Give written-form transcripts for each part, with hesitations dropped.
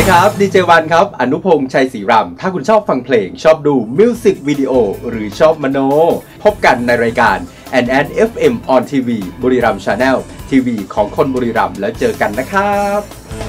ครับดีเจวันครับอนุพงษ์ชัยศรีรำถ้าคุณชอบฟังเพลงชอบดูมิวสิกวิดีโอหรือชอบมโนพบกันในรายการ NN FM on TV บุรีรัมย์ Channel ทีวีของคนบุรีรัมย์แล้วเจอกันนะครับ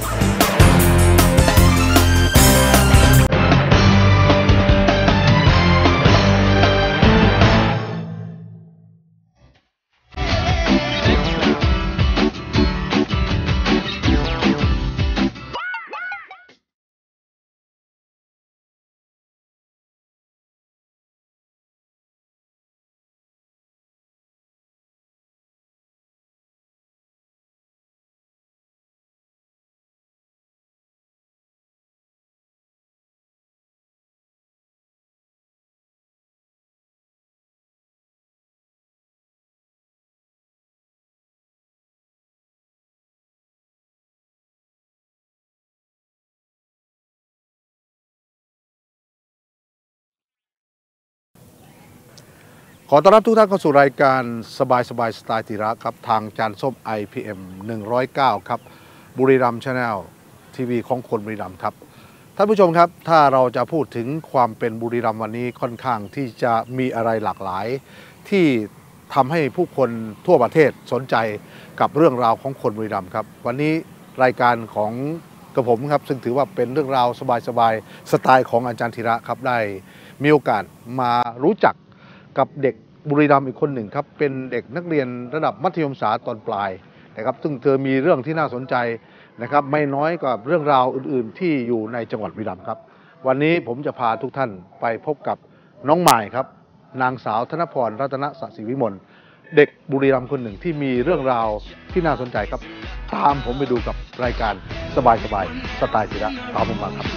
ขอต้อนรับทุกท่านเข้าสู่รายการสบายสไตล์ธีระครับทางจานส้ม IPM 109 ครับบุรีรัมย์ Channel ทีวีของคนบุรีรัมย์ครับท่านผู้ชมครับถ้าเราจะพูดถึงความเป็นบุรีรัมย์วันนี้ค่อนข้างที่จะมีอะไรหลากหลายที่ทำให้ผู้คนทั่วประเทศสนใจกับเรื่องราวของคนบุรีรัมย์ครับวันนี้รายการของกระผมครับซึ่งถือว่าเป็นเรื่องราวสบายสไตล์ของอาจารย์ธีระครับได้มีโอกาสมารู้จักกับเด็กบุรีรัมย์อีกคนหนึ่งครับเป็นเด็กนักเรียนระดับมัธยมศึกษาตอนปลายนะครับซึ่งเธอมีเรื่องที่น่าสนใจนะครับไม่น้อยกว่าเรื่องราวอื่นๆที่อยู่ในจังหวัดบุรีรัมย์ครับวันนี้ผมจะพาทุกท่านไปพบกับน้องใหม่ครับนางสาวธนพรรัตนศศิวิมลเด็กบุรีรัมย์คนหนึ่งที่มีเรื่องราวที่น่าสนใจครับตามผมไปดูกับรายการสบายสไตล์ธีระตามผมมาครับ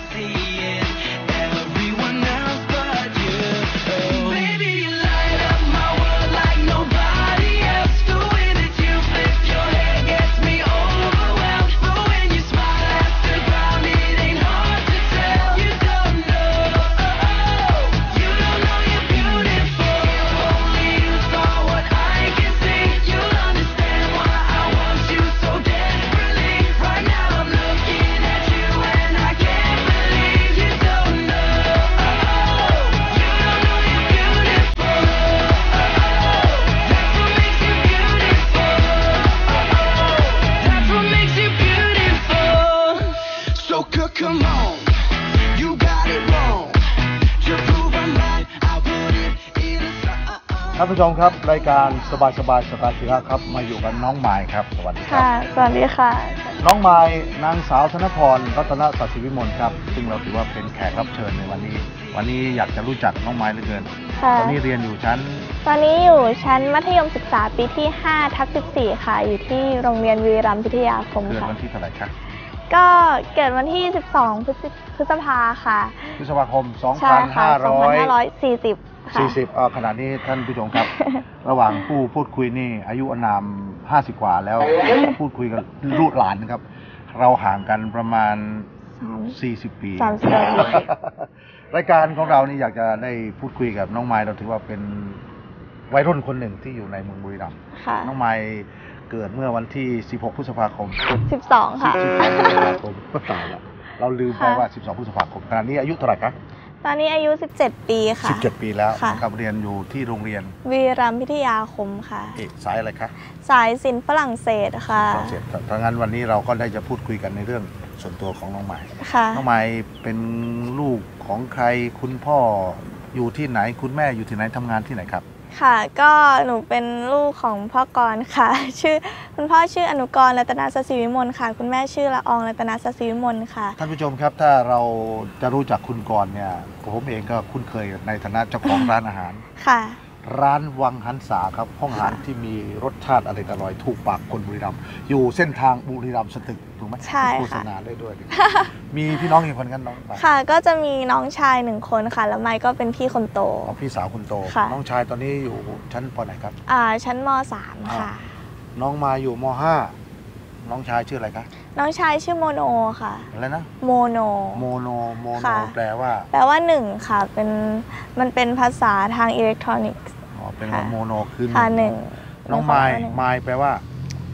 ท่านผู้ชมครับรายการสบายสไตล์ธีระครับมาอยู่กับน้องไมค์ครับสวัสดีครับสวัสดีค่ะน้องไมค์นางสาวธนพรรัตนศศิวิมลครับซึ่งเราถือว่าเป็นแขกรับเชิญในวันนี้อยากจะรู้จักน้องไมค์เหลือเกินตอนนี้เรียนอยู่ชั้นตอนนี้อยู่ชั้นมัธยมศึกษาปีที่5/14ค่ะอยู่ที่โรงเรียนวีรัมย์พิทยาคมค่ะเกิดวันที่เท่าไหร่ครับก็เกิดวันที่12พฤษภาค่ะพฤษภาคม 2540 ขณะนี้ท่านผู้ชมครับ ระหว่างผู้พูดคุยนี่อายุอานาม50 กว่าแล้ว พูดคุยกับลูกหลานนะครับเราห่างกันประมาณ40 ปีรายการของเรานี่อยากจะได้พูดคุยกับน้องไมค์เราถือว่าเป็นวัยรุ่นคนหนึ่งที่อยู่ในเมืองบุรีรัมย์น้องไมค์เกิดเมื่อวันที่16 พฤษภาคม 12ค่ะ 12 พฤษภาคมก็ตายแล้วเราลืมไปว่า12 พฤษภาคมขณะนี้อายุเท่าไหร่ครับตอนนี้อายุ17 ปีค่ะ 17 ปีแล้วครับเรียนอยู่ที่โรงเรียนวีรัมย์พิทยาคมค่ะสายอะไรคะสายศิลป์ฝรั่งเศสค่ะฝรั่งเศสถ้างั้นวันนี้เราก็ได้จะพูดคุยกันในเรื่องส่วนตัวของน้องไมค์น้องไมค์เป็นลูกของใครคุณพ่ออยู่ที่ไหนคุณแม่อยู่ที่ไหนทำงานที่ไหนครับค่ะก็หนูเป็นลูกของพ่อกรค่ะคุณพ่อชื่ออนุกรรัตนศศิวิมลค่ะคุณแม่ชื่อละอองรัตนศศิวิมลค่ะท่านผู้ชมครับถ้าเราจะรู้จักคุณกรเนี่ยผมเองก็คุ้นเคยในฐานะเจ้าของร้านอาหารค่ะร้านวังหันษาครับห้องอาหารที่มีรสชาติอร่อยถูกปากคนบุรีรัมย์อยู่เส้นทางบุรีรัมย์สตึกถูกไหมใช่ค่ะโฆษณาได้ด้วยมีพี่น้องกี่คนกันน้องค่ะก็จะมีน้องชาย1 คนค่ะแล้วไมค์ก็เป็นพี่คนโตพี่สาวคนโตน้องชายตอนนี้อยู่ชั้นป.ไหนครับชั้นม.3 ค่ะน้องมาอยู่ม.5 น้องชายชื่ออะไรครับน้องชายชื่อโมโนค่ะอะไรนะโมโนแปลว่า 1ค่ะมันเป็นภาษาทางอิเล็กทรอนิกส์เป็นโมโนคือ 1 น้องไมค์แปลว่า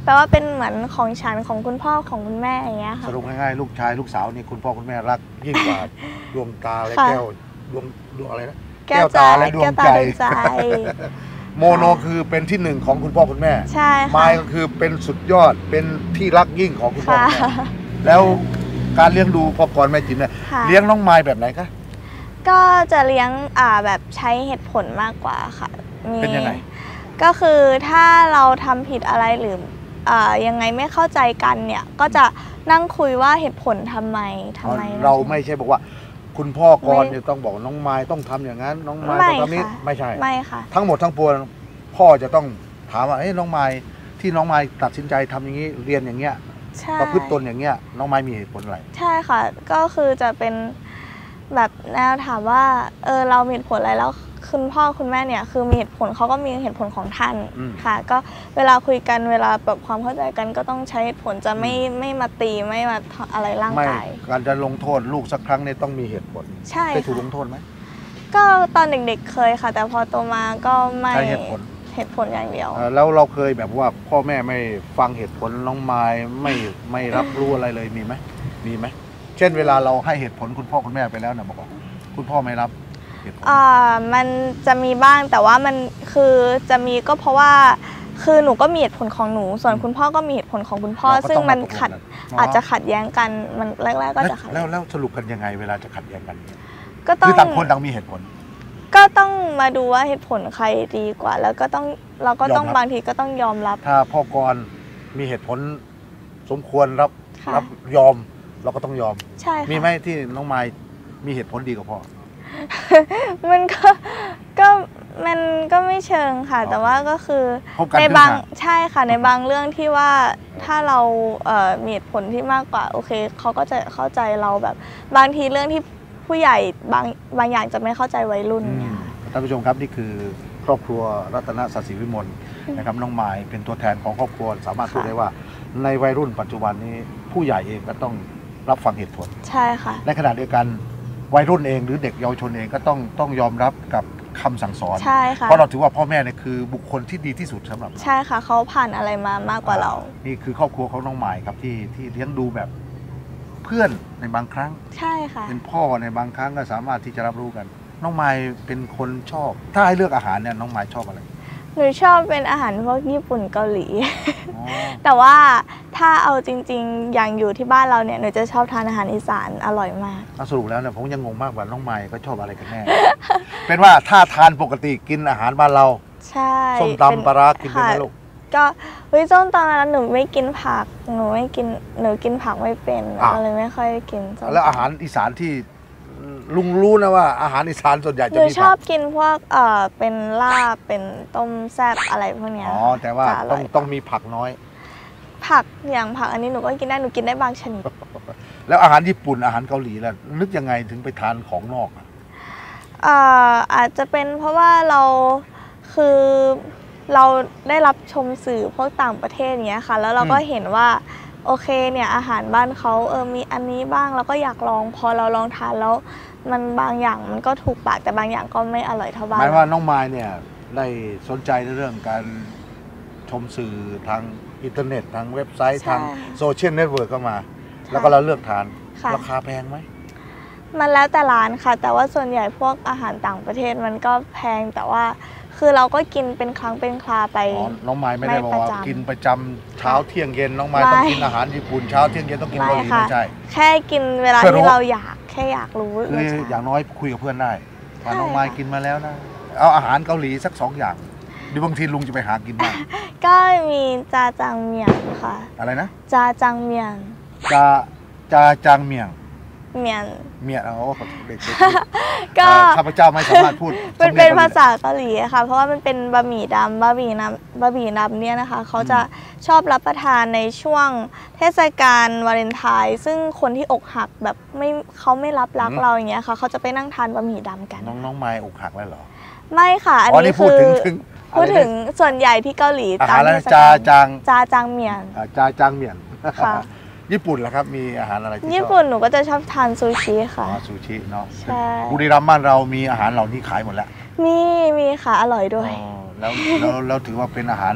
แปลว่าเป็นเหมือนของฉันของคุณพ่อของคุณแม่อย่างเงี้ยสค่ะรุปง่ายๆลูกชายลูกสาวนี่คุณพ่อคุณแม่รักยิ่งกว่าดวงตาและค่ะแก้วดวงอะไรนะแก้วตาและดวงใจโมโนคือเป็นที่หนึ่งของคุณพ่อคุณแม่ใช่ค่ะไม้ก็คือเป็นสุดยอดเป็นที่รักยิ่งของคุณพ่อค่ะคุณแม่แล้วการเลี้ยงดูพ่อกรแม่จิ๋มเนี่ยค่ะเลี้ยงน้องไม้แบบไหนคะก็จะเลี้ยงแบบใช้เหตุผลมากกว่าค่ะมีเป็นยังไงก็คือถ้าเราทำผิดอะไรหรือยังไงไม่เข้าใจกันเนี่ยก็จะนั่งคุยว่าเหตุผลทำไมเราไม่ใช่บอกว่า คุณพ่อกรไม่เนี่ยต้องบอกน้องไม้ต้องทำอย่างนั้นน้องไม้ไม่ต้องทำนี้ค่ะไม่ใช่ไม่ค่ะทั้งหมดทั้งปวงพ่อจะต้องถามว่าเฮ้ยน้องไม้ที่น้องไม้ตัดสินใจทำอย่างนี้เรียนอย่างเงี้ยใช่ประพฤติตนอย่างเงี้ยน้องไม้มีเหตุผลอะไรใช่ค่ะก็คือจะเป็นแบบแนวถามว่าเรามีเหตุผลอะไรแล้วคุณพ่อคุณแม่เนี่ยคือมีเหตุผลเขาก็มีเหตุผลของท่านอืมค่ะ ก็เวลาคุยกันเวลาปรับความเข้าใจกันก็ต้องใช้เหตุผลจะไม่มาตีไม่มาอะไรร่างไม่กายการจะลงโทษลูกสักครั้งเนี่ยต้องมีเหตุผลใช่เคยถูกลค่ะงโทษไหมก็ตอนเด็กๆเคยค่ะ แต่พอโตมาก็ไม่ใช้เหตุผลเหตุผลอย่างเดียวแล้วเราเคยแบบว่าพ่อแม่ไม่ฟังเหตุผลน้องไม้ไม่รับรู้อะไรเลยมีไหมเช่นเวลาเราให้เหตุผลคุณพ่อคุณแม่ไปแล้วนะบอกว่าคุณพ่อไม่รับเหตุผลมันจะมีบ้างแต่ว่ามันคือจะมีก็เพราะว่าคือหนูก็มีเหตุผลของหนู ส่วนคุณพ่อก็มีเหตุผลของคุณพ่อเราก็ซึ่งต้องมันมาตกลงขัดกันอาจจะขัดแย้งกันมันแรกๆก็จะขัดแล้วสรุปกันยังไงเวลาจะขัดแย้งกันเนี่ยก็ต้อคืงอต่างคนต่างมีเหตุผลก็ต้องมาดูว่าเหตุผลใครดีกว่า แล้วก็ต้องเราก็ต้องยอมรับบางทีก็ต้องยอมรับถ้าพ่อกรมีเหตุผลสมควรรับค่ะยอมเราก็ต้องยอมใช่ค่ะมีไหมที่น้องไม้มีเหตุผลดีกว่าพ่อมันก็มันก็ไม่เชิงค่ะ แต่ว่าก็คือพบกันในครึ่งบางทางใช่ค่ะในบางเรื่องที่ว่าถ้าเรามีเหตุผลที่มากกว่าโอเคเขาก็จะเข้าใจเราแบบ บางทีเรื่องที่ผู้ใหญ่บางอย่างจะไม่เข้าใจวัยรุ่นเนี่ยค่ะท่านผู้ชมครับนี่คือครอบครัวรัตนศศิวิมลนะครับน้องไม้เป็นตัวแทนของครอบครัวสามารถพูดได้ว่าในวัยรุ่นปัจจุบันนี้ผู้ใหญ่เองก็ต้องรับฟังเหตุผลใช่ค่ะในขณะเดียวกันวัยรุ่นเองหรือเด็กเยาวชนเองก็ต้องยอมรับกับคำสั่งสอนใช่ค่ะเพราะเราถือว่าพ่อแม่เนี่ยคือบุคคลที่ดีที่สุดสำหรับเราใช่ค่ะเขาผ่านอะไรมามากกว่าเรานี่คือครอบครัวของน้องไม้ครับที่เลี้ยงดูแบบเพื่อนในบางครั้งใช่ค่ะเป็นพ่อในบางครั้งก็สามารถที่จะรับรู้กัน น้องไม้เป็นคนชอบ ถ้าให้เลือกอาหารเนี่ยน้องไม้ชอบอะไรหนูชอบเป็นอาหารพวกญี่ปุ่นเกาหลีอ๋อแต่ว่าถ้าเอาจริงๆ อย่างอยู่ที่บ้านเราเนี่ยหนูจะชอบทานอาหารอีสานอร่อยมากสรุปแล้วเนี่ยผมยังงงมากว่าน้องไม้ก็ชอบอะไรกันแน่ เป็นว่าถ้าทานปกติกินอาหารบ้านเราใช่ส้มเป็นตำปลาร้ากินเป็นไหมค่ะลูกก็ส้มตำนั้นหนูไม่กินผักหนูกินผักไม่เป็นก็เลยไม่ค่อยกินส้มตำแล้วอาหารอีสานที่ลุงรู้นะว่าอาหารอีสานส่วนใหญ่หจะนูมีชอผับกินพวกเป็นลาบเป็นต้มแซ่บอะไรพวกเนี้ยอ๋อแต่ว่าจะอร่อยต้องมีผักน้อยผักอย่างผักอันนี้หนูก็กินได้หนูกินได้บางชนิดแล้วอาหารญี่ปุ่นอาหารเกาหลีล่ะนึกยังไงถึงไปทานของนอกอะอาจจะเป็นเพราะว่าเราคือเราได้รับชมสื่อพวกต่างประเทศอย่างเงี้ยค่ะ แล้วเราก็เห็นว่าโอเคเนี่ยอาหารบ้านเขามีอันนี้บ้างเราก็อยากลองพอเราลองทานแล้วมันบางอย่างมันก็ถูกปากแต่บางอย่างก็ไม่อร่อยเท่าบ้าหนมายว่าน้องไม้เนี่ยได้สนใจในเรื่องการชมสื่อทางอินเทอร์เน็ตทางเว็บไซต์ทางโซเชียลเน็ตเวิร์กเข้ามา แล้วก็เราเลือกทานค่ะราคาแพงไหมมันแล้วแต่ร้านค่ะ แต่ว่าส่วนใหญ่พวกอาหารต่างประเทศมันก็แพงแต่ว่าคือเราก็กินเป็นครั้งเป็นคราไปอ๋อน้องไม้ไม่ได้บอกว่าไม่ประจำกินประจำเช้าเที่ยงเย็นน้องไม้ต้องกินอาหารญี่ปุ่นเช้าเที่ยงเย็นต้องกินเกาหลีค่ะไม่ใช่แค่กินเวลาเพื่อรู้ที่เราแค่อยากรู้คือรสชาติอย่างน้อยคุยกับเพื่อนได้ว่าใช่น้องไม้ค่ะกินมาแล้วนะเอาอาหารเกาหลีสัก2 อย่างหรือบางทีลุงจะไปหากินบ้างก็มีจาจังเมียงค่ะอะไรนะจาจังเมียงจาจางเมียงเมียงเมียโอ้เด็กก็ข้าพเจ้าไม่สามารถพูดมันเป็นสำยงภาษาเกาหลีค่ะ เพราะว่ามันเป็นบะหมี่ดำบะหมี่ดำเนี่ยนะคะเขาจะชอบรับประทานในช่วงเทศกาลวาเลนไทน์ซึ่งคนที่อกหักแบบเขาไม่รับรักเราอย่างเงี้ยค่ะเขาจะไปนั่งทานบะหมี่ดำกันน้องไม้อกหักแล้วเหรอไม่ค่ะ อันอ๋อนี้พูคืดอถึงพูดถึงส่วนใหญ่ที่เกาหลีอาหารแล้วเทศจากลจางจาจังเมียงจาจางเมียนค่ะญี่ปุ่นล่ะครับมีอาหารอะไรที่ชอบญี่ปุ่นหนูก็จะชอบทานซูชิอ๋ค่ะอซูชิเนาะใช่บุรีรัมย์บ้านเรามีอาหารเหล่านี้ขายหมดแล้วมีค่ะอร่อยด้วยอ๋อแล้วถือว่าเป็นอาหารที่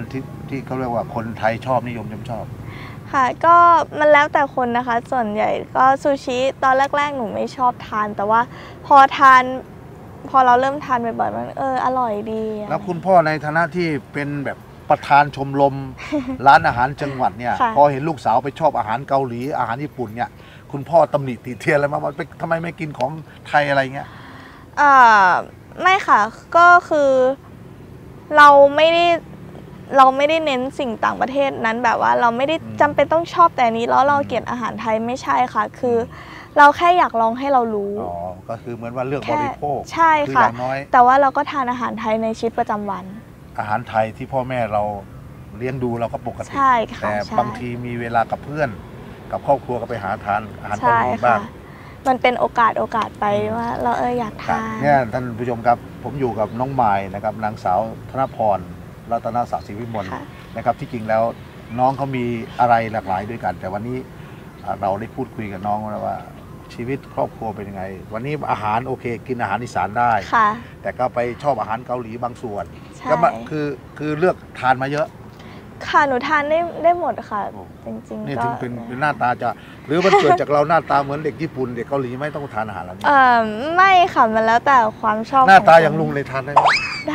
ที่เขาเรียกว่าคนไทยชอบนิยมชอบค่ะก็มันแล้วแต่คนนะคะ ส่วนใหญ่ก็ซูชิตอนแรกๆหนูไม่ชอบทาน แต่ว่าพอเราเริ่มทานบ่อยๆมันอร่อยดีแล้วคุณพ่อในฐานะที่เป็นแบบประธานชมรม ร้านอาหารจังหวัดเนี่ยพอเห็นลูกสาวไปชอบอาหารเกาหลีอาหารญี่ปุ่นเนี่ยคุณพ่อตำหนิติเตียนอะไรมาว่าทำไมไม่กินของไทยอะไรเงี้ยไม่ค่ะก็คือเราไม่ได้เน้นสิ่งต่างประเทศนั้นแบบว่าเราไม่ได้จำเป็นต้องชอบแต่นี้แล้วเราเกลียดอาหารไทยไม่ใช่ค่ะคือเราแค่อยากลองให้เรารู้ก็คือเหมือนว่าเลือกบริโภคใช่ค่ะแต่ว่าเราก็ทานอาหารไทยในชีวิตประจำวันอาหารไทยที่พ่อแม่เราเลี้ยงดูเราก็ปกติแต่บางทีมีเวลากับเพื่อนกับครอบครัวก็ไปหาทานอาหารเกาหลีบ้างมันเป็นโอกาสไปว่าเราอยากทานเนี่ยท่านผู้ชมครับผมอยู่กับน้องไมล์นะครับนางสาวธนพรรัตนศักดิ์ศรีวิมลนะครับที่จริงแล้วน้องเขามีอะไรหลากหลายด้วยกันแต่วันนี้เราได้พูดคุยกับน้องแล้วว่าชีวิตครอบครัวเป็นยังไงวันนี้อาหารโอเคกินอาหารอีสานได้แต่ก็ไปชอบอาหารเกาหลีบางส่วนก็คือเลือกทานมาเยอะค่ะหนูทานได้หมดค่ะจริงๆนี่ถึงเป็นหน้าตาจะหรือมันเกิดจากเราหน้าตาเหมือนเด็กญี่ปุ่นเด็กเกาหลีไม่ต้องทานอาหารแล้วนี่ไม่ค่ะมันแล้วแต่ความชอบหน้าตาอย่างลุงเลยทานได้ได้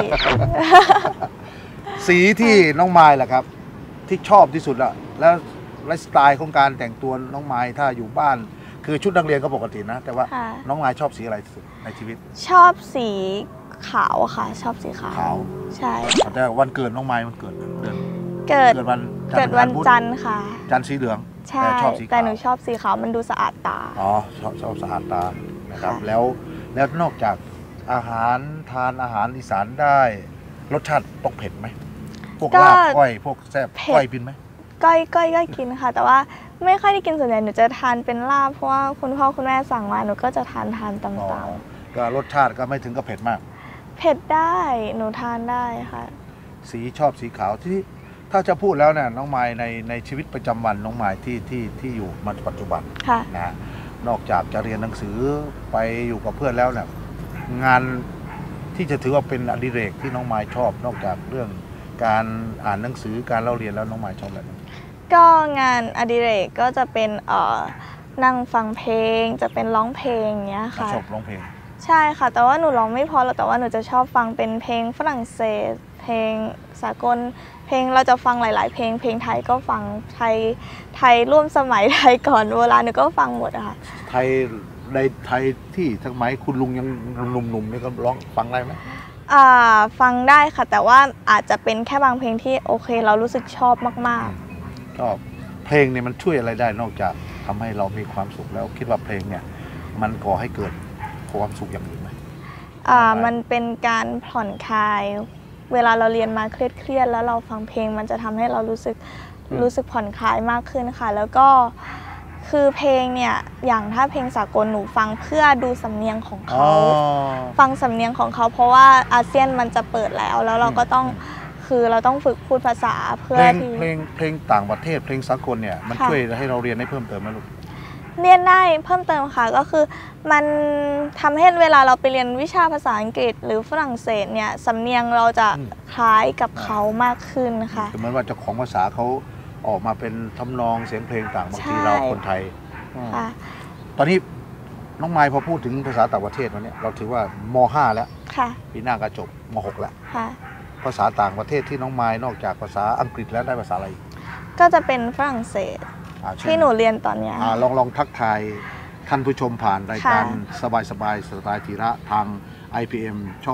สีที่น้องไมล์ล่ะครับที่ชอบที่สุดละแล้วไลฟ์สไตล์ของการแต่งตัวน้องไมล์ถ้าอยู่บ้านคือชุดนักเรียนก็ปกตินะแต่ว่าน้องไมล์ชอบสีอะไรที่สุดในชีวิตชอบสีขาวค่ะชอบสีขาวใช่แต่วันเกิดน้องไมล์มันเกิดเดือนเกิดวันจันทร์ค่ะจันทร์สีเหลืองใช่แต่หนูชอบสีขาวมันดูสะอาดตาชอบสะอาดตานะครับแล้วนอกจากอาหารทานอาหารอีสานได้รสชาติต้องเผ็ดไหมพวกลาบก้อยพวกแซ่บก้อยกินไหมก้อยกินค่ะแต่ว่าไม่ค่อยได้กินส่วนใหญ่หนูจะทานเป็นลาบเพราะว่าคุณพ่อคุณแม่สั่งมาหนูก็จะทานตามก็รสชาติก็ไม่ถึงกับเผ็ดมากเผ็ดได้หนูทานได้ค่ะสีชอบสีขาวที่ถ้าจะพูดแล้วเนี่ยน้องไมล์ในชีวิตประจำวันน้องไมล์ที่อยู่มาปัจจุบันนะนอกจากจะเรียนหนังสือไปอยู่กับเพื่อนแล้วเนี่ยงานที่จะถือว่าเป็นอดิเรกที่น้องไมล์ชอบนอกจากเรื่องการอ่านหนังสือการเล่าเรียนแล้วน้องไมล์ชอบอะไรก็งานอดิเรกก็จะเป็นนั่งฟังเพลงจะเป็นร้องเพลงเงี้ยค่ะชอบร้องเพลงใช่ค่ะแต่ว่าหนูร้องไม่พอหรอกแต่ว่าหนูจะชอบฟังเป็นเพลงฝรั่งเศสเพลงสากลเพลงเราจะฟังหลายๆเพลงไทยก็ฟังไทยร่วมสมัยไทยก่อนโบราณหนูก็ฟังหมดค่ะไทยในไทยที่ทั้งไหมคุณลุงยังหนุ่มๆนี่ก็ร้องฟังได้ไหมฟังได้ค่ะแต่ว่าอาจจะเป็นแค่บางเพลงที่โอเคเรารู้สึกชอบมากๆชอบเพลงเนี่ยมันช่วยอะไรได้นอกจากทำให้เรามีความสุขแล้วคิดว่าเพลงเนี่ยมันก่อให้เกิดความสุขอย่างอื่นไหมมันเป็นการผ่อนคลายเวลาเราเรียนมาเครียดแล้วเราฟังเพลงมันจะทำให้เรารู้สึกผ่อนคลายมากขึ้นค่ะแล้วก็คือเพลงเนี่ยอย่างถ้าเพลงสากลหนูฟังเพื่อดูสำเนียงของเขาฟังสำเนียงของเขาเพราะว่าอาเซียนมันจะเปิดแล้วเราก็ต้องคือเราต้องฝึกพูดภาษาเพื่อที่เพลงต่างประเทศเพลงสากลเนี่ยมันช่วยให้เราเรียนได้เพิ่มเติมไหมลูกเรียนได้เพิ่มเติมค่ะก็คือมันทำให้เวลาเราไปเรียนวิชาภาษาอังกฤษหรือฝรั่งเศสเนี่ยสำเนียงเราจะคล้ายกับเขามากขึ้นค่ะเหมือนว่าเจ้าของภาษาเขาออกมาเป็นทำนองเสียงเพลงต่างบางทีเราคนไทยตอนนี้น้องไมล์พอพูดถึงภาษาต่างประเทศวันนี้เราถือว่าม.5 แล้วปีหน้าก็จบม.6 แล้วภาษาต่างประเทศที่น้องไมล์นอกจากภาษาอังกฤษแล้วได้ภาษาอะไรก็จะเป็นฝรั่งเศสที่หนูเรียนตอนนี้ลองทักทายท่านผู้ชมผ่านรายการสบายสไตล์ธีระทาง IPM ช่อง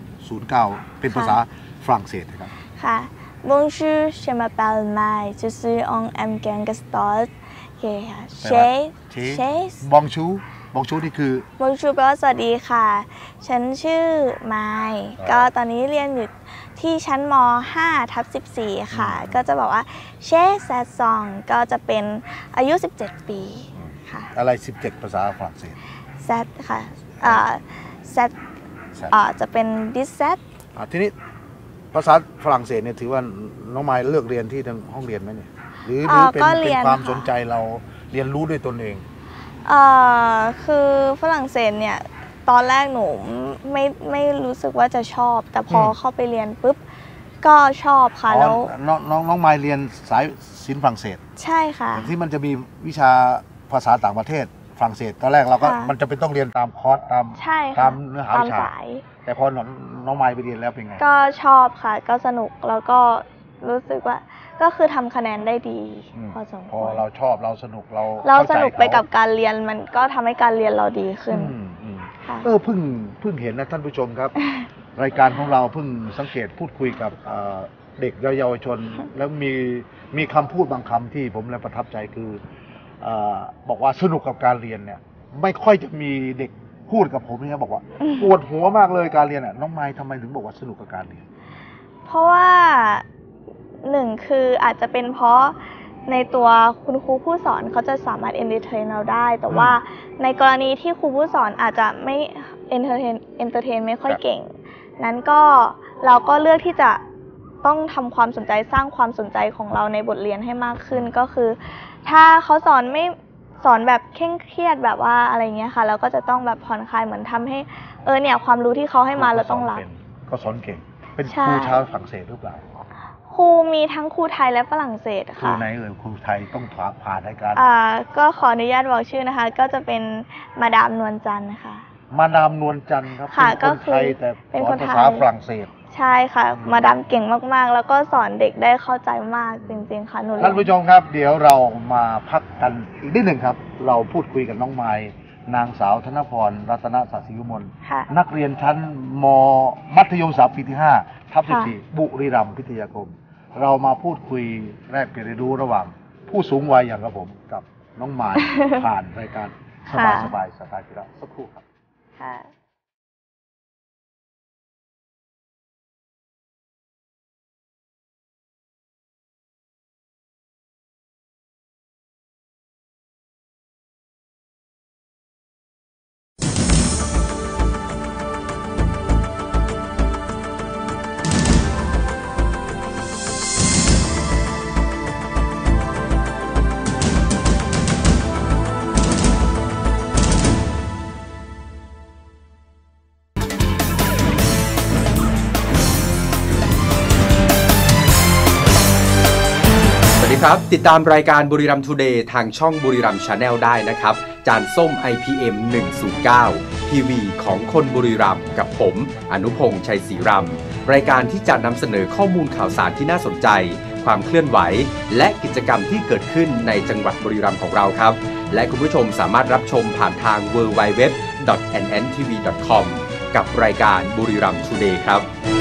109เป็นภาษาฝรั่งเศสครับค่ะ Bonjour je m'appelle Mai je suis en M.Gang.Gaston Bonjour นี่คือ Bonjour แปลว่าสวัสดีค่ะฉันชื่อไมล์ก็ตอนนี้เรียนอยู่ที่ชั้นม.5/14 ค่ะก็จะบอกว่าเชแซซองก็จะเป็นอายุ17ปีค่ะอะไร17ภาษาฝรั่งเศสแซค่ะแซจะเป็นดิสเซตทีนี้ภาษาฝรั่งเศสเนี่ยถือว่าน้องไมล์เลือกเรียนที่ห้องเรียนไหมเนี่ยหรือเป็นความสนใจเราเรียนรู้ด้วยตนเองคือฝรั่งเศสเนี่ยตอนแรกหนูไม่รู้สึกว่าจะชอบแต่พอเข้าไปเรียนปุ๊บก็ชอบค่ะแล้วน้องไมล์เรียนสายศิลป์ฝรั่งเศสใช่ค่ะที่มันจะมีวิชาภาษาต่างประเทศฝรั่งเศสตอนแรกเราก็มันจะเป็นต้องเรียนตามคอร์สตามเนื้อหาวิชาแต่พอน้องไมล์ไปเรียนแล้วเป็นไงก็ชอบค่ะก็สนุกแล้วก็รู้สึกว่าก็คือทำคะแนนได้ดีพอสมควรพอเราชอบเราสนุกเราสนุกไปกับการเรียนมันก็ทำให้การเรียนเราดีขึ้นเพิ่งเห็นนะท่านผู้ชมครับ รายการของเราเพิ่งสังเกตพูดคุยกับเด็กเยาวชนแล้วมีคำพูดบางคำที่ผมเลยประทับใจคือบอกว่าสนุกกับการเรียนเนี่ยไม่ค่อยจะมีเด็กพูดกับผมเนี่ยบอกว่าปวดหัวมากเลยการเรียนอ่ะน้องไมล์ทำไมถึงบอกว่าสนุกกับการเรียนเพราะว่าหนึ่งคืออาจจะเป็นเพราะในตัวคุณครูผู้สอนเขาจะสามารถเอนเตอร์เทนเราได้แต่ว่าในกรณีที่ครูผู้สอนอาจจะไม่เอนเตอร์เทนไม่ค่อยเก่งนั้นก็เราก็เลือกที่จะต้องทำความสนใจสร้างความสนใจของเราในบทเรียนให้มากขึ้นก็คือถ้าเขาสอนแบบเคร่งเครียดแบบว่าอะไรเงี้ยค่ะเราก็จะต้องแบบผ่อนคลายเหมือนทำให้เนี่ยความรู้ที่เขาให้มาเราต้องรับก็สอนเก่งเป็นครูชาวฝรั่งเศสหรือเปล่าครูมีทั้งครูไทยและฝรั่งเศสค่ะครูไหนครูไทยต้องผ่านรายการก็ขออนุญาตบอกชื่อนะคะก็จะเป็นมาดามนวลจันทร์ค่ะมาดามนวลจันทร์ครับเป็นคนไทยแต่สอนภาษาฝรั่งเศสใช่ค่ะมาดามเก่งมากๆแล้วก็สอนเด็กได้เข้าใจมากจริงๆค่ะหนูท่านผู้ชมครับเดี๋ยวเรามาพักกันอีกนิดหนึ่งครับเราพูดคุยกับน้องไมล์นางสาวธนพรรัตนศศิวิมลนักเรียนชั้นมัธยมศึกษาปีที่5 ทับ 14บุรีรัมย์พิทยาคมเรามาพูดคุยแลกเปลี่ยนเรียนรู้ระหว่างผู้สูงวัยอย่างกับผมกับน้องไมล์ผ่านรายการสบายสไตล์กีฬาสักครู่ครับครับติดตามรายการบุรีรัมย์ทูเดย์ทางช่องบุรีรัมย์ชาแนลได้นะครับจานส้ม IPM 109ทีวีของคนบุรีรัมย์กับผมอนุพงษ์ชัยศรีรำรายการที่จะนำเสนอข้อมูลข่าวสารที่น่าสนใจความเคลื่อนไหวและกิจกรรมที่เกิดขึ้นในจังหวัดบุรีรัมย์ของเราครับและคุณผู้ชมสามารถรับชมผ่านทาง www.nntv.com กับรายการบุรีรัมย์ทูเดย์ครับ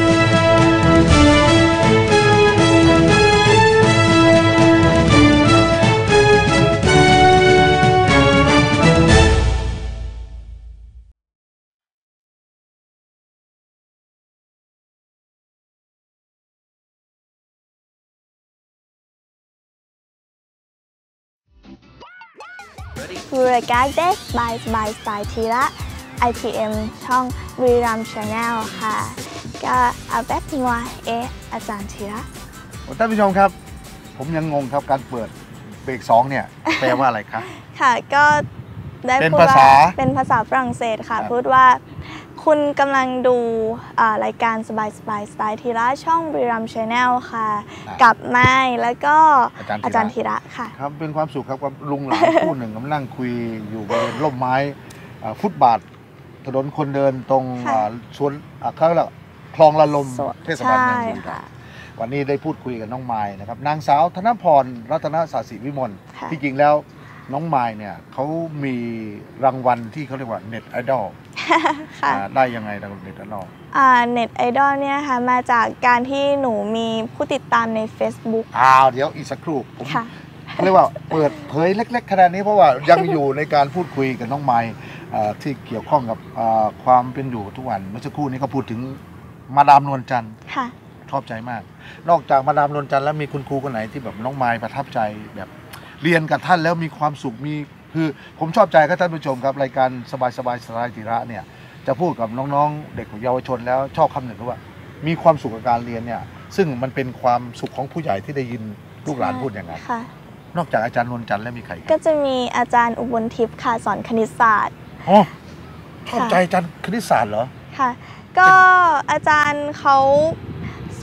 รายการเดสบายสไตล์ทีละ IPM ช่องบุรีรัมย์ชาแนลค่ะก็เอาแบบนัวอาจารย์ทีละท่านผู้ชมครับผมยังงงครับการเปิดเบรก2เนี่ยแปลว่าอะไรครับค่ะก็ได้พูดว่าเป็นภาษาฝรั่งเศสค่ะพูดว่าคุณกำลังดูรายการสบายสไตล์ทีละช่องบุรีรัมย์ชาแนลค่ะกับไม้แล้วก็อาจารย์ธีระค่ะครับเป็นความสุขครับกับลุงหลานคู่หนึ่งกำลังนั่งคุยอยู่บริเวณร่มไม้ฟุตบาทถนนคนเดินตรงสวนเขาเรียกคลองละลมเทศบาลเมืองบุรีรัมย์วันนี้ได้พูดคุยกับน้องไม้นะครับนางสาวธนพรรัตนศศิวิมลที่จริงแล้วน้องไมล์เนี่ยเขามีรางวัลที่เขาเรียกว่าเน็ตไอดอลได้ยังไงรางวัลเน็ตไอดอลเน็ตไอดอลเนี่ยค่ะมาจากการที่หนูมีผู้ติดตามใน Facebook เดี๋ยวอีกสักครู่ผมเรียกว่าเปิดเผยเล็กๆขนาดนี้เพราะว่ายังอยู่ในการพูดคุยกับน้องไมล์ที่เกี่ยวข้องกับความเป็นอยู่ทุกวันเมื่อสักครู่นี้เขาพูดถึงมาดามนวลจันทร์ชอบใจมากนอกจากมาดามนวลจันทร์แล้วมีคุณครูคนไหนที่แบบน้องไมล์ประทับใจแบบเรียนกับท่านแล้วมีความสุขคือผมชอบใจครับท่านผู้ชมครับรายการสบายสไตล์ธีระเนี่ยจะพูดกับน้องๆเด็กเยาวชนแล้วชอบคำหนึ่งว่ามีความสุขกับการเรียนเนี่ยซึ่งมันเป็นความสุขของผู้ใหญ่ที่ได้ยินลูกหลานพูดอย่างนั้นนอกจากอาจารย์นวลจันทร์แล้วมีใครก็จะมีอาจารย์อุบลทิพย์ค่ะสอนคณิตศาสตร์ชอบใจอาจารย์คณิตศาสตร์เหรอค่ะก็อาจารย์เขาส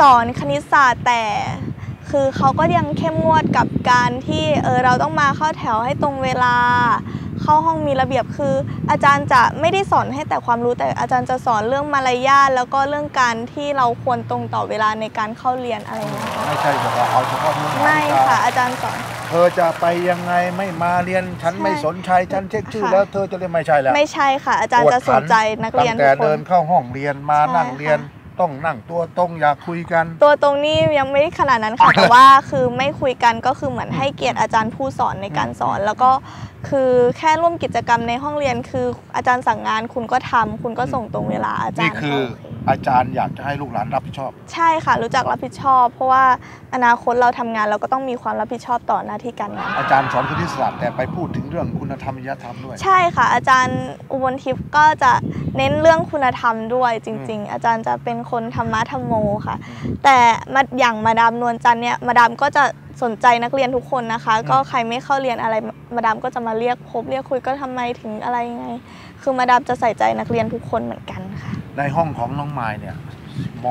สอนคณิตศาสตร์แต่คือเขาก็ยังเข้มงวดกับการที่เราต้องมาเข้าแถวให้ตรงเวลาเข้าห้องมีระเบียบคืออาจารย์จะไม่ได้สอนให้แต่ความรู้แต่อาจารย์จะสอนเรื่องมารยาทแล้วก็เรื่องการที่เราควรตรงต่อเวลาในการเข้าเรียนอะไรอย่างเงี้ยไม่ใช่แบบว่าเอาเฉพาะเรื่องไม่ค่ะอาจารย์สอนเธอจะไปยังไงไม่มาเรียนฉันไม่สนใจฉันเช็คชื่อแล้วเธอจะเรียนไม่ใช่แล้วไม่ใช่ค่ะอาจารย์จะสนใจนักเรียนตั้งแต่เดินเข้าห้องเรียนมานั่งเรียนต้องนั่งตัวตรงอยากคุยกันตัวตรงนี่ยังไม่ได้ขนาดนั้นค่ะแต่ว่าคือไม่คุยกันก็คือเหมือนให้เกียรติอาจารย์ผู้สอนในการสอนแล้วก็คือแค่ร่วมกิจกรรมในห้องเรียนคืออาจารย์สั่งงานคุณก็ทำคุณก็ส่งตรงเวลาอาจารย์นี่คืออาจารย์อยากจะให้ลูกหลานรับผิดชอบใช่ค่ะรู้จักรับผิดชอบเพราะว่าอนาคตเราทำงานเราก็ต้องมีความรับผิดชอบต่อหน้าที่การงานอาจารย์สอนคณิตศาสตร์แต่ไปพูดถึงเรื่องคุณธรรมจริยธรรมด้วยใช่ค่ะอาจารย์อุบลทิพย์ก็จะเน้นเรื่องคุณธรรมด้วยจริงๆอาจารย์จะเป็นคนธรรมะธรรมโมค่ะแต่อย่างมาดามนวลจันทร์เนี่ยมาดามก็จะสนใจนักเรียนทุกคนนะคะก็ใครไม่เข้าเรียนอะไรมาดามก็จะมาเรียกพบเรียกคุยก็ทำไมถึงอะไรยังไงคือมาดามจะใส่ใจนักเรียนทุกคนเหมือนกันค่ะในห้องของน้องมายเนี่ยม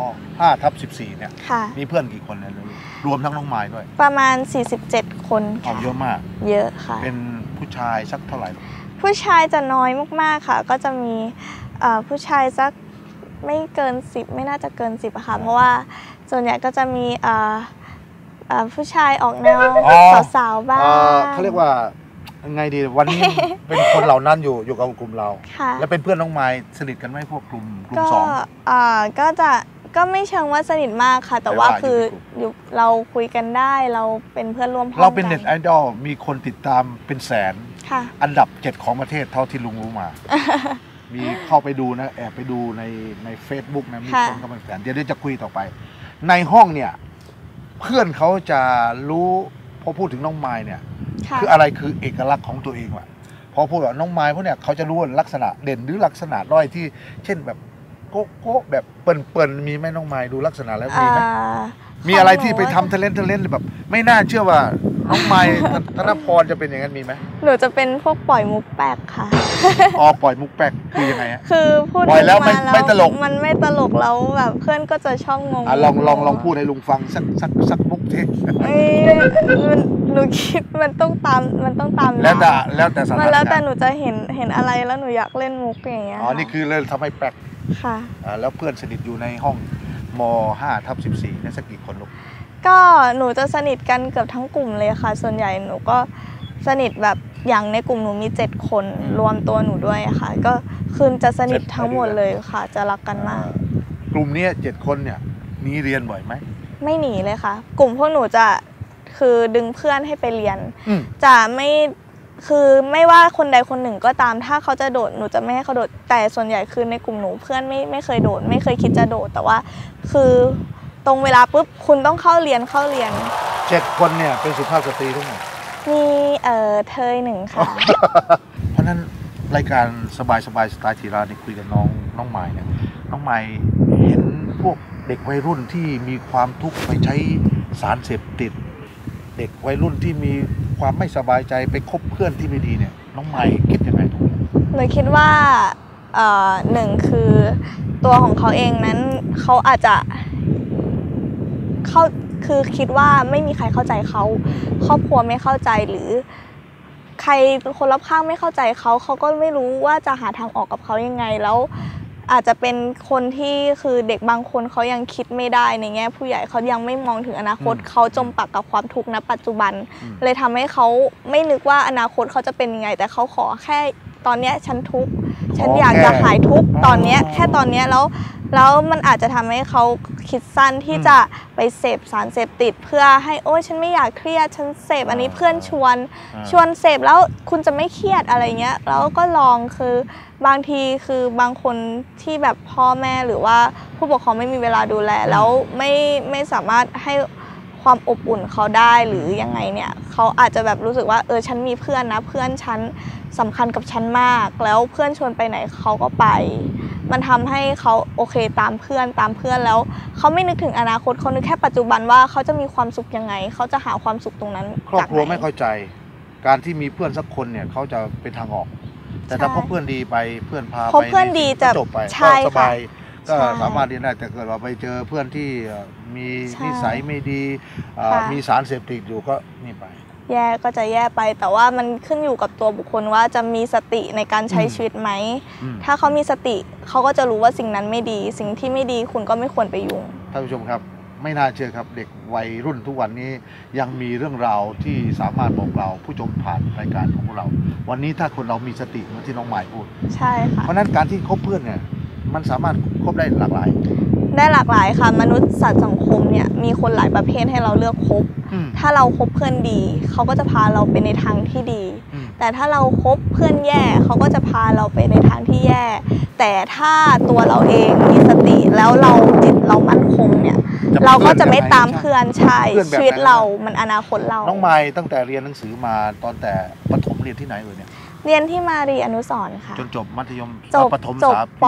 5/14เนี่ยมีเพื่อนกี่คนเนี่ยรวมทั้งน้องมายด้วยประมาณ47คนค่ะเยอะมากเยอะค่ะเป็นผู้ชายสักเท่าไหร่ผู้ชายจะน้อยมากๆค่ะก็จะมีผู้ชายสักไม่เกิน10ไม่น่าจะเกิน10ค่ะเพราะว่าส่วนใหญ่ก็จะมีผู้ชายออกแนวสาวๆบ้างเขาเรียกว่าไงดีวันนี้เป็นคนเหล่านั้นอยู่กับกลุ่มเราแล้วเป็นเพื่อนน้องไม้สนิทกันไหมพวกกลุ่ม2 ก็ไม่เชิงว่าสนิทมากค่ะแต่ว่าคือเราคุยกันได้เราเป็นเพื่อนร่วมห้องเราเป็นเน็ตไอดอลมีคนติดตามเป็นแสนอันดับ7ของประเทศเท่าที่ลุงรู้มามีเข้าไปดูนะแอบไปดูใน Facebook นะมีคนเข้ามาแสนเดี๋ยวจะคุยต่อไปในห้องเนี่ยเพื่อนเขาจะรู้พอพูดถึงน้องไม้เนี่ยคืออะไรคือเอกลักษณ์ของตัวเองว่ะพอพูดว่าน้องไม้พวกเนี่ยเขาจะรู้ลักษณะเด่นหรือลักษณะด้อยที่เช่นแบบโก๊ะแบบเปิ่นมีไหมน้องไม้ดูลักษณะแล้วมีไหมมีอะไรที่ไปทำเทเลนต์แบบไม่น่าเชื่อว่าน้องไม้ธนพรจะเป็นอย่างนั้นมีไหมหนูจะเป็นพวกปล่อยมุกแปลกค่ะอ๋อปล่อยมุกแปลกคือยังไงฮะคือพูดปล่อยแล้วไม่ตลกมันไม่ตลกแล้วแบบเพื่อนก็จะชอบงงลองพูดให้ลุงฟังสักมุกทีหนูคิดมันต้องตามแล้วแต่สถานการณ์แล้วแต่หนูจะเห็นอะไรแล้วหนูอยากเล่นมุกอย่างเงี้ยอ๋อนี่คือเลยทำให้แปลกค่ะแล้วเพื่อนสนิทอยู่ในห้องม5/14นี่สักกี่คนลูกก็หนูจะสนิทกันเกือบทั้งกลุ่มเลยค่ะส่วนใหญ่หนูก็สนิทแบบอย่างในกลุ่มหนูมี7คนรวมตัวหนูด้วยค่ะก็คือจะสนิททั้งหมดเลยค่ะจะรักกันมากกลุ่มนี้7คนเนี่ยหนีเรียนบ่อยไหมไม่หนีเลยค่ะกลุ่มพวกหนูจะคือดึงเพื่อนให้ไปเรียนจะไม่คือไม่ว่าคนใดคนหนึ่งก็ตามถ้าเขาจะโดดหนูจะไม่ให้เขาโดดแต่ส่วนใหญ่คือในกลุ่มหนูเพื่อนไม่เคยโดดไม่เคยคิดจะโดดแต่ว่าคือตรงเวลาปุ๊บคุณต้องเข้าเรียน 7คนเนี่ยเป็นสุภาพสตรีทั้งหมดมีเธอ1ค่ะเพราะนั้นรายการสบายสไตล์ธีราเนี่ยคุยกับน้องไม้เนี่ยน้องไม้เห็นพวกเด็กวัยรุ่นที่มีความทุกข์ไปใช้สารเสพติดเด็กวัยรุ่นที่มีความไม่สบายใจไปคบเพื่อนที่ไม่ดีเนี่ยน้องไม้คิดยังไงตรงนี้หนูคิดว่า1คือตัวของเขาเองนั้นเขาอาจจะคือคิดว่าไม่มีใครเข้าใจเขาครอบครัวไม่เข้าใจหรือใครคนรอบข้างไม่เข้าใจเขาก็ไม่รู้ว่าจะหาทางออกกับเขายังไงแล้วอาจจะเป็นคนที่คือเด็กบางคนเขายังคิดไม่ได้ในแง่ผู้ใหญ่เขายังไม่มองถึงอนาคตเขาจมปักกับความทุกข์ณปัจจุบันเลยทำให้เขาไม่นึกว่าอนาคตเขาจะเป็นยังไงแต่เขาขอแค่ตอนนี้ฉันทุกข์ฉันอยากจะหายทุกข์ตอนนี้แค่ตอนนี้แล้วมันอาจจะทำให้เขาคิดสั้นที่จะไปเสพสารเสพติดเพื่อให้โอ้ยฉันไม่อยากเครียดฉันเสพอันนี้เพื่อนชวนเสพแล้วคุณจะไม่เครียดอะไรเงี้ยแล้วก็ลองคือบางทีคือบางคนที่แบบพ่อแม่หรือว่าผู้ปกครองไม่มีเวลาดูแลแล้วไม่สามารถให้ความอบอุ่นเขาได้หรือยังไงเนี่ยเขาอาจจะแบบรู้สึกว่าฉันมีเพื่อนนะเพื่อนฉันสำคัญกับฉันมากแล้วเพื่อนชวนไปไหนเขาก็ไปมันทำให้เขาโอเคตามเพื่อนแล้วเขาไม่นึกถึงอนาคตเขานึกแค่ปัจจุบันว่าเขาจะมีความสุขยังไงเขาจะหาความสุขตรงนั้นครอบครัวไม่เข้าใจการที่มีเพื่อนสักคนเนี่ยเขาจะเป็นทางออกแต่ถ้าพบเพื่อนดีไปเพื่อนพาไปเพื่อนดีจะจบไปก็สบายก็สามารถเรียนได้แต่เกิดว่าไปเจอเพื่อนที่มีนิสัยไม่ดีมีสารเสพติดอยู่ก็นี่ไปแย่ก็จะแย่ไปแต่ว่ามันขึ้นอยู่กับตัวบุคคลว่าจะมีสติในการใช้ชีวิตไหมถ้าเขามีสติเขาก็จะรู้ว่าสิ่งนั้นไม่ดีสิ่งที่ไม่ดีคุณก็ไม่ควรไปยุ่งท่านผู้ชมครับไม่น่าเชื่อครับเด็กวัยรุ่นทุกวันนี้ยังมีเรื่องราวที่สามารถบอกเราผู้ชมผ่านรายการของเราวันนี้ถ้าคนเรามีสติเหมือนที่น้องหมายพูดใช่ค่ะเพราะนั้นการที่คบเพื่อนเนี่ยมันสามารถคบได้หลากหลายค่ะมนุษย์สัตว์สังคมเนี่ยมีคนหลายประเภทให้เราเลือกคบถ้าเราคบเพื่อนดีเขาก็จะพาเราไปในทางที่ดีแต่ถ้าเราคบเพื่อนแย่เขาก็จะพาเราไปในทางที่แย่แต่ถ้าตัวเราเองมีสติแล้วเราจิตเรามั่นคงเนี่ยเราก็จะไม่ตามเพื่อนใช่ชีวิตเรามันอนาคตเราน้องไม้ตั้งแต่เรียนหนังสือมาตอนแต่ประถมเรียนที่ไหนเลยเนี่ยเรียนที่มารีอนุสรณ์ค่ะจนจบมัธยมประถมป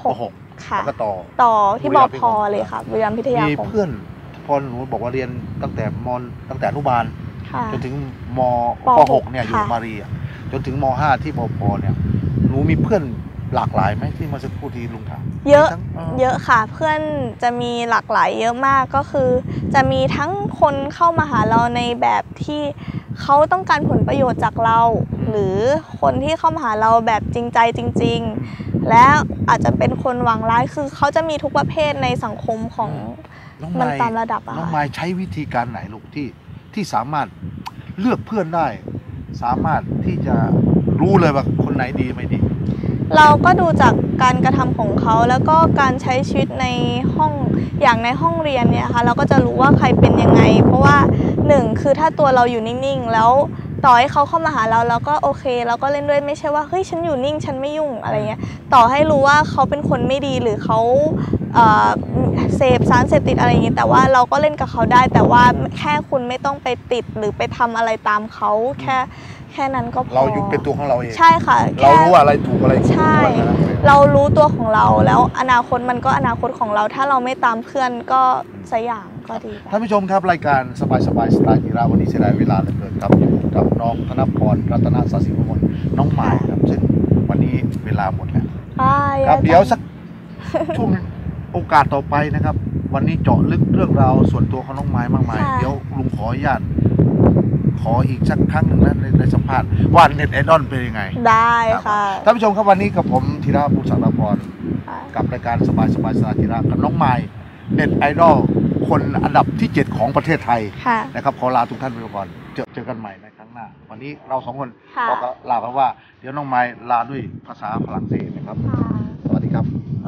.6 ค่ะแล้วก็ต่อที่บพ.เลยค่ะบุรีรัมย์พิทยาคมมีเพื่อนพอหนูบอกว่าเรียนตั้งแต่ตั้งแต่อนุบาลจนถึงมป .6 เนี่ยอยู่มารีจนถึงม .5 ที่บพ.เนี่ยหนูมีเพื่อนหลากหลายไหมที่มาสักครู่ที่ลุงถามเยอะค่ะเพื่อนจะมีหลากหลายเยอะมากก็คือจะมีทั้งคนเข้ามาหาเราในแบบที่เขาต้องการผลประโยชน์จากเราหรือคนที่เข้ามาหาเราแบบจริงใจจริงๆและอาจจะเป็นคนหวังร้ายคือเขาจะมีทุกประเภทในสังคมของมันตามระดับน้องไม้ใช้วิธีการไหนลูกที่สามารถเลือกเพื่อนได้สามารถที่จะรู้เลยว่าคนไหนดีไม่ดีเราก็ดูจากการกระทำของเขาแล้วก็การใช้ชีวิตในห้องอย่างในห้องเรียนเนี่ยค่ะเราก็จะรู้ว่าใครเป็นยังไงเพราะว่าหนึ่งคือถ้าตัวเราอยู่นิ่งๆแล้วต่อให้เขาเข้ามาหาเราก็โอเคเราก็เล่นด้วยไม่ใช่ว่าเฮ้ยฉันอยู่นิ่งฉันไม่ยุ่งอะไรเงี้ยต่อให้รู้ว่าเขาเป็นคนไม่ดีหรือเขาเสพสารเสพติดอะไรอย่างนี้แต่ว่าเราก็เล่นกับเขาได้แต่ว่าแค่คุณไม่ต้องไปติดหรือไปทำอะไรตามเขาแค่นั้นก็พอเราอยู่เป็นตัวของเราเองใช่ค่ะเรารู้ว่าอะไรถูกอะไรผิดใช่เรารู้ตัวของเราแล้วอนาคตมันก็อนาคตของเราถ้าเราไม่ตามเพื่อนก็สักอย่างก็ดีท่านผู้ชมครับรายการสบายสไตล์กีฬาวันนี้เสียดายเวลาเหลือเกินครับอยู่กับน้องธนพรรัตนศาสิวิมลน้องหมายครับซึ่งวันนี้เวลาหมดแล้วครับเดี๋ยวสักช่วงโอกาสต่อไปนะครับวันนี้เจาะลึกเรื่องราวส่วนตัวของน้องไม้มากมายเดี๋ยวลุงขออนุญาตขออีกสักครั้งหนึ่งนะในสัมภาษณ์ว่าเน็ตไอดอลเป็นยังไงได้ค่ะท่านผู้ชมครับวันนี้กับผมธีระบุญศักดิ์พรกับรายการสบายสไตล์ธีระกับน้องไม้เน็ตไอดอลคนอันดับที่7ของประเทศไทยนะครับขอลาทุกท่านไปก่อนเจอกันใหม่ในครั้งหน้าวันนี้เรา2คนขอลาเพราะว่าเดี๋ยวน้องไม้ลาด้วยภาษาฝรั่งเศสนะครับสวัสดีครับ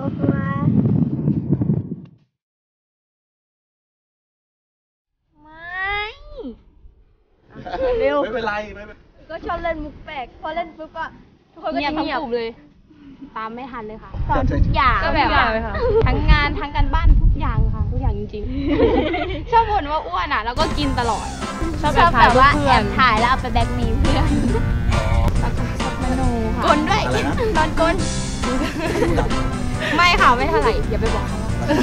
เร็วไม่เป็นไรก็ชอบเล่นมุกแปลกพอเล่นปุ๊บก็ทุกคนก็จะเงียบเลยตามไม่ทันเลยค่ะสอนทุกอย่างก็แบบทั้งงานทั้งการบ้านทุกอย่างค่ะทุกอย่างจริงๆชอบบ่นว่าอ้วนแล้วก็กินตลอดชอบแบบว่าแอบถ่ายแล้วเอาไปแบล็กเมลเพื่อนกลด้วยตอนกลไม่ค่ะไม่เท่าไหร่อย่าไปบอกเขา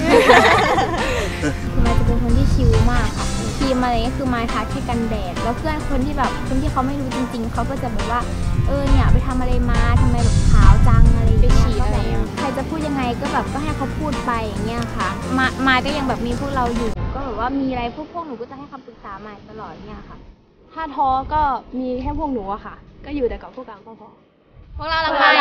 มายจะเป็นคนที่ชิลมากค่ะครีมอะไรก็คือมายทาแค่กันแดดแล้วเพื่อนคนที่เขาไม่รู้จริงๆเขาก็จะแบบว่าเนี่ยไปทำอะไรมาทำไมแบบขาวจังอะไรอย่างเงี้ยก็แบบใครจะพูดยังไงก็แบบก็ให้เขาพูดไปอย่างเงี้ยค่ะมายก็ยังแบบมีพวกเราอยู่ก็แบบว่ามีอะไรพวกหนูก็จะให้คำปรึกษามายตลอดเนี่ยค่ะถ้าท้อก็มีแค่พวกหนูอะค่ะก็อยู่แต่กับพวกเราก็พอพวกเราละไม